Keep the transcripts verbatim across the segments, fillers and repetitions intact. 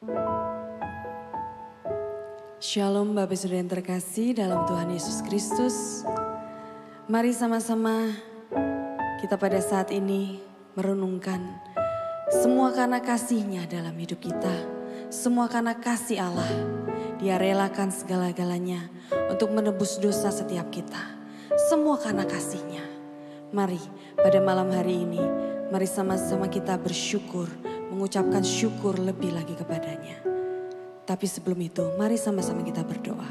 Shalom Bapak Saudara yang terkasih dalam Tuhan Yesus Kristus. Mari sama-sama kita pada saat ini merenungkan semua karena kasih-Nya dalam hidup kita. Semua karena kasih Allah. Dia relakan segala-galanya untuk menebus dosa setiap kita. Semua karena kasih-Nya. Mari pada malam hari ini, mari sama-sama kita bersyukur, mengucapkan syukur lebih lagi kepadanya. Tapi sebelum itu, mari sama-sama kita berdoa.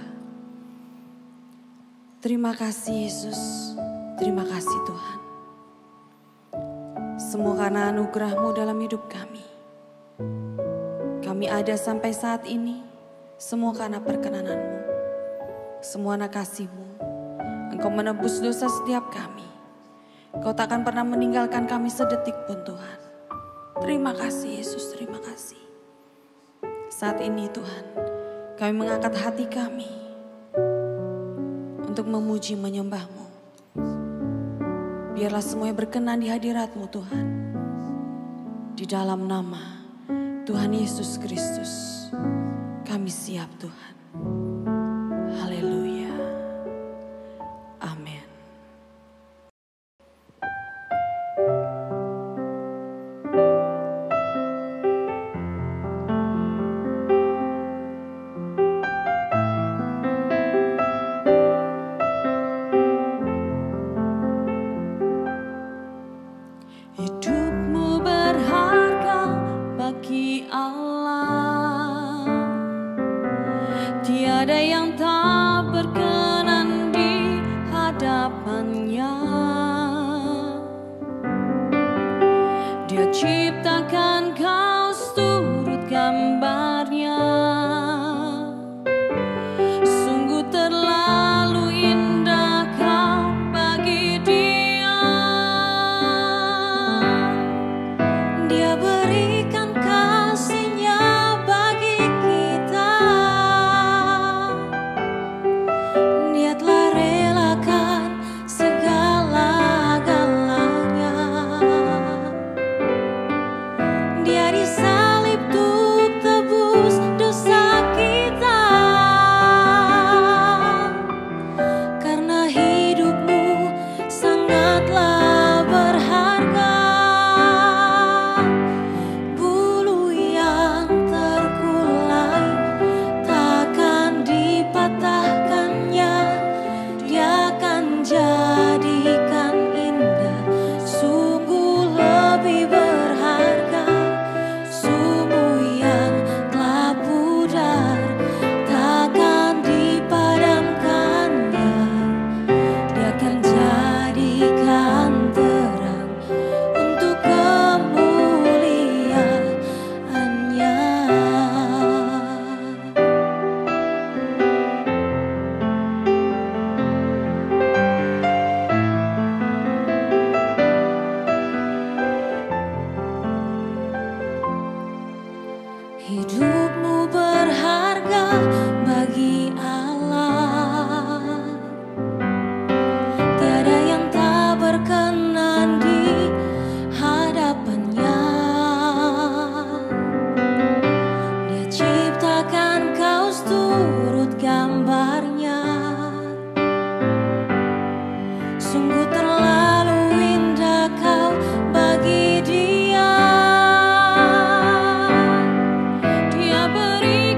Terima kasih Yesus, terima kasih Tuhan. Semua karena anugerah-Mu dalam hidup kami. Kami ada sampai saat ini, semua karena perkenanan-Mu. Semua karena kasih-Mu. Engkau menebus dosa setiap kami. Engkau takkan pernah meninggalkan kami sedetik pun Tuhan. Terima kasih Yesus, terima kasih. Saat ini Tuhan, kami mengangkat hati kami untuk memuji menyembah-Mu. Biarlah semuanya berkenan di hadirat-Mu Tuhan. Di dalam nama Tuhan Yesus Kristus, kami siap Tuhan. Haleluya. Amin. Hidupmu berharga bagi Allah. Tiada yang tak berkenan di hadapannya. Dia ciptakan kau seturut gambarnya. Sungguh terlalu indah kau bagi dia. Dia berikan kasih-Nya bagi kita. Dia telah relakan segala-galanya. Dia disalib untuk tebus dosa kita. Karena hidupmu sangatlah berharga. Bulu yang terkulai takkan dipatahkannya. Dia akan jadikan indah, sungguh lebih berharga. Sumur yang telah pudar takkan dipadamkannya. Dia akan jadikan terang untuk kemuliaan-Nya. Hidupmu berharga bagi Allah. Tiada yang tak berkenan di hadapannya. Dia ciptakan kau seturut gambarnya. Sungguh terlalu indah kau bagi dia. Dia beri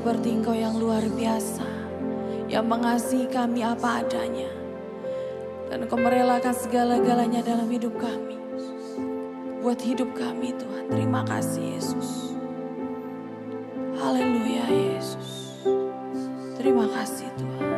seperti Engkau yang luar biasa, yang mengasihi kami apa adanya. Dan Engkau merelakan segala-galanya dalam hidup kami. Buat hidup kami Tuhan. Terima kasih Yesus. Haleluya Yesus. Terima kasih Tuhan.